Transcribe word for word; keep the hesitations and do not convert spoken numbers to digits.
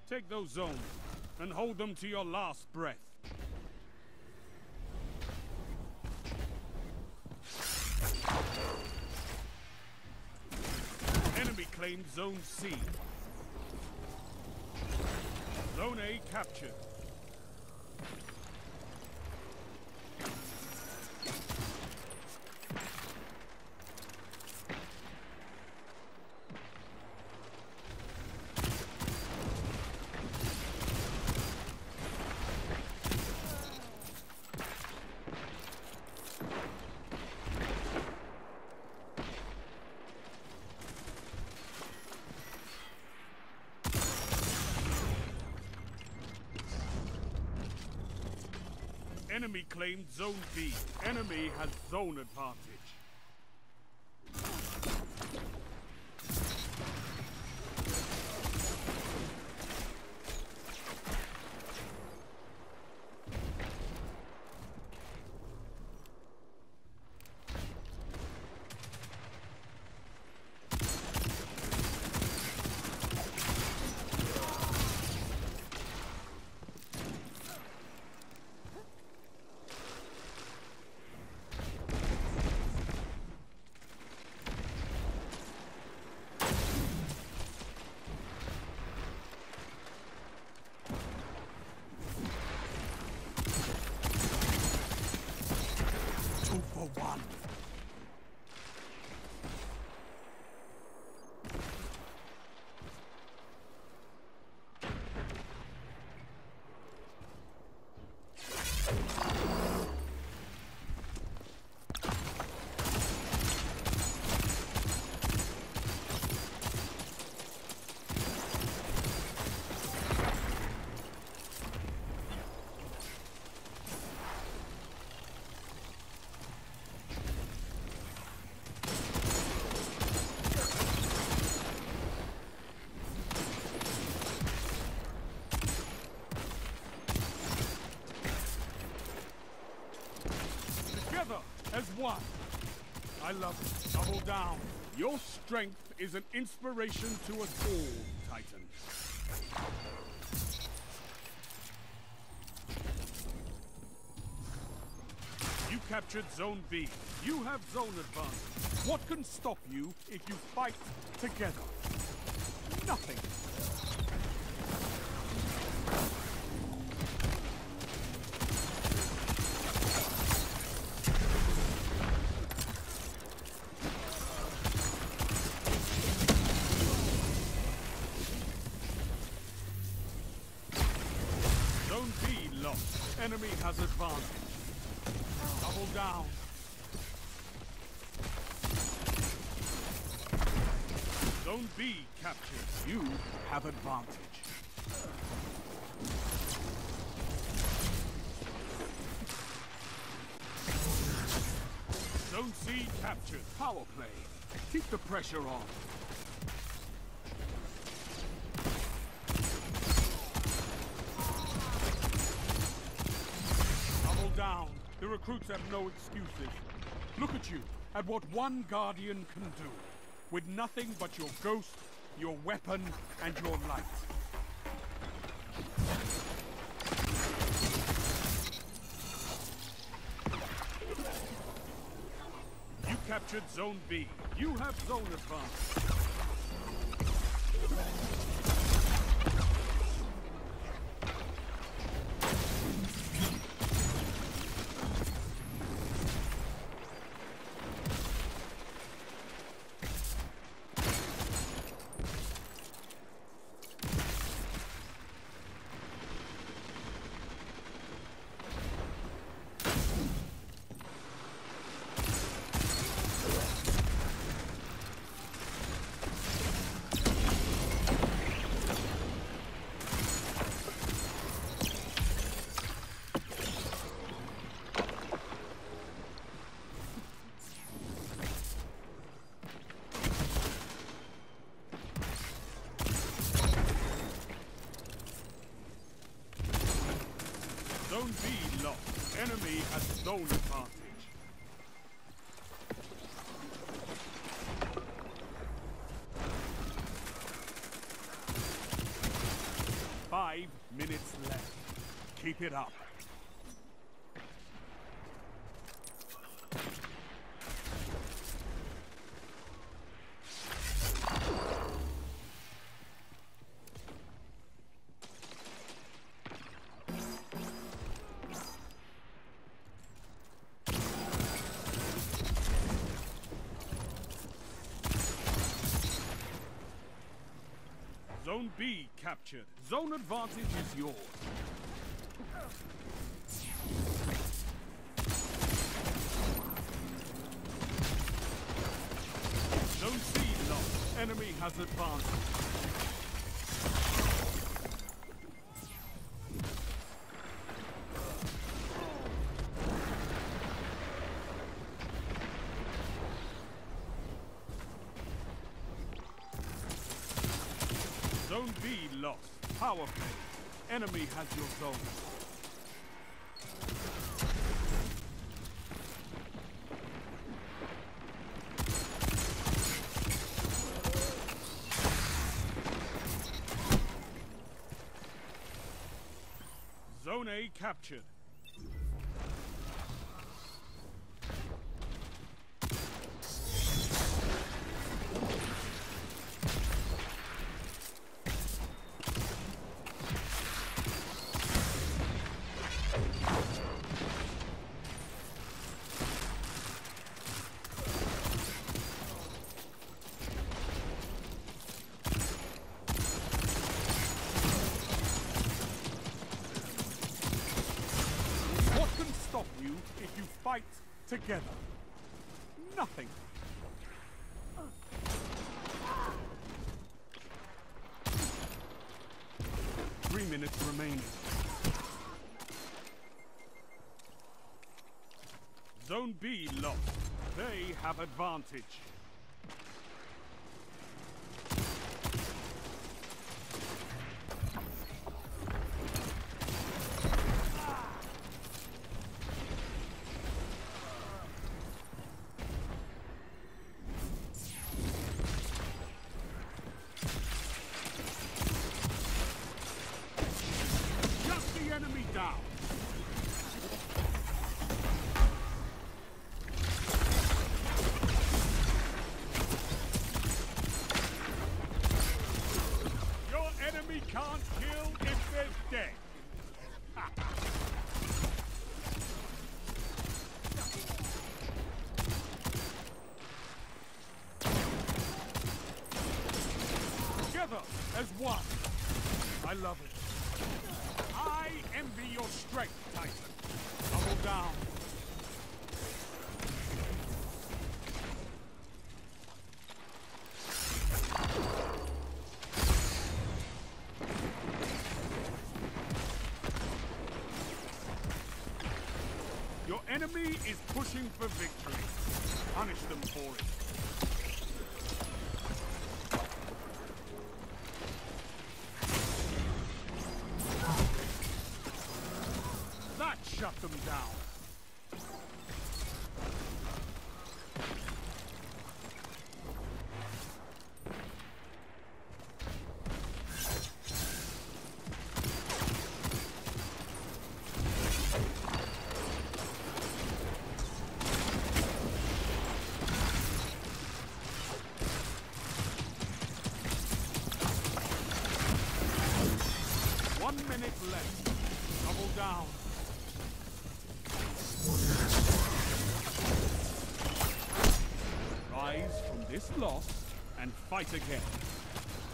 Take those zones and hold them to your last breath. Enemy claimed Zone C. Zone A captured. Enemy claimed Zone B. Enemy has zone advantage. One. As one. I love it. Double down. Your strength is an inspiration to us all, Titan. You captured Zone B. You have zone advantage. What can stop you if you fight together? Nothing. Enemy has advantage. Double down. Zone B captured. You have advantage. Zone C captured. Power play. Keep the pressure on. Down. The recruits have no excuses. Look at you, at what one Guardian can do. With nothing but your ghost, your weapon, and your light. You captured Zone B. You have zone advantage. Zone B lost. Enemy has zone advantage. Keep it up. Zone B captured. Zone advantage is yours. Zone C lost. Enemy has advanced. Zone B lost. Power play. Enemy has your zone. Zone A captured. You if you fight together. Nothing. Three minutes remaining. Zone B lost. They have advantage. Enemy down. Your enemy can't kill if they're dead. Together as one. I love it. I envy your strength, Titan. Double down. Your enemy is pushing for victory. Punish them for it. That shut them down. One minute left. Double down. Rise from this loss and fight again.